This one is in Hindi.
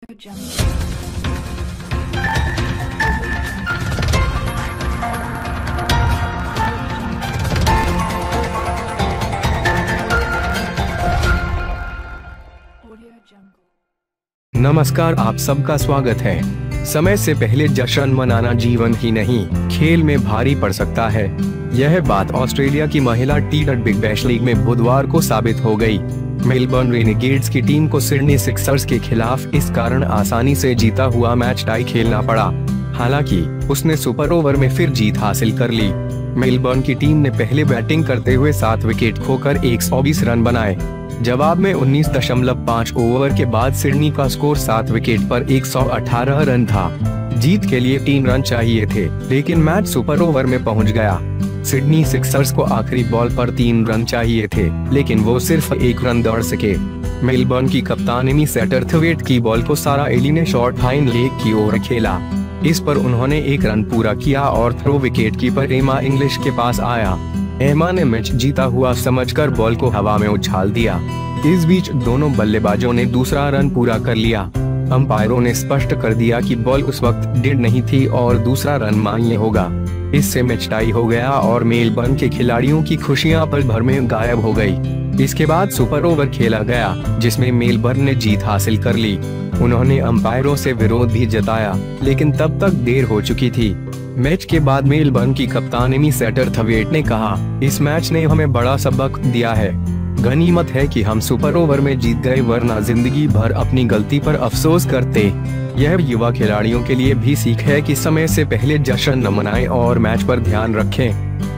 नमस्कार, आप सबका स्वागत है। समय से पहले जश्न मनाना जीवन ही नहीं, खेल में भारी पड़ सकता है। यह बात ऑस्ट्रेलिया की महिला टी20 बिग बैश लीग में बुधवार को साबित हो गई। मेलबर्न रेनेगेड्स की टीम को सिडनी सिक्सर्स के खिलाफ इस कारण आसानी से जीता हुआ मैच टाई खेलना पड़ा। हालांकि उसने सुपर ओवर में फिर जीत हासिल कर ली। मेलबर्न की टीम ने पहले बैटिंग करते हुए 7 विकेट खोकर 120 रन बनाए। जवाब में 19.5 ओवर के बाद सिडनी का स्कोर 7 विकेट पर 118 रन था। जीत के लिए 3 रन चाहिए थे, लेकिन मैच सुपर ओवर में पहुंच गया। सिडनी सिक्सर्स को आखिरी बॉल पर 3 रन चाहिए थे, लेकिन वो सिर्फ 1 रन दौड़ सके। मेलबर्न की कप्तान एमी सैटरथवेट की बॉल को सारा एली ने शॉर्ट हाइंड लेग की ओर खेला। इस पर उन्होंने 1 रन पूरा किया और throw wicket keeper Emma English के पास आया। एमा ने मैच जीता हुआ समझकर बॉल को हवा में उछाल दिया। इस बीच दोनों बल्लेबाजों ने दूसरा रन पूरा कर लिया। अंपायरों ने स्पष्ट कर दिया कि बॉल उस वक्त डेड नहीं थी और दूसरा रन मान्य होगा। इससे मैच टाई हो गया और मेलबर्न के खिलाड़ियों की खुशियां पल भर में गायब हो गई। इसके बाद सुपर ओवर खेला गया, जिसमें मेलबर्न ने जीत हासिल कर ली। उन्होंने अंपायरों से विरोध भी जताया, लेकिन तब तक देर हो चुकी थी। मैच के बाद मेलबर्न की कप्तान एमी सैटरथवेट ने कहा, इस मैच ने हमें बड़ा सबक दिया है। गनीमत है कि हम सुपर ओवर में जीत गए, वरना जिंदगी भर अपनी गलती पर अफसोस करते। यह युवा खिलाड़ियों के लिए भी सीख है कि समय से पहले जश्न न मनाएं और मैच पर ध्यान रखें।